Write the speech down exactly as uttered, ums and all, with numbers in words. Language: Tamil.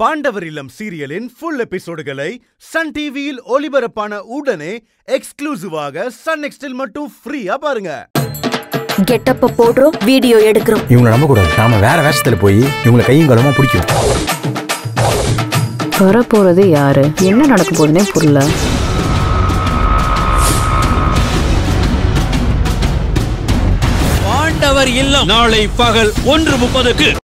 பாண்டவர் இல்லம் சீரியலின் ஃபுல் எபிசோடுகளை சன் டிவியில் ஒளிபரப்பான உடனே எக்ஸ்க்ளூசிவாக சன் நெக்ஸ்டில் மட்டும் ஃப்ரீயா பாருங்க. கெட்டப்ப போடுறோம், வீடியோ எடுக்கிறோம். இவங்களை நம்ப கூடாது. நாம வேற வேஷத்துல போய் இவங்களை கையும் களமா பிடிக்கும். வர போறது யாரு, என்ன நடக்க போகுதுன்னே புரியல. பாண்டவர் இல்லம் நாளை பகல் ஒன்று முப்பதுக்கு.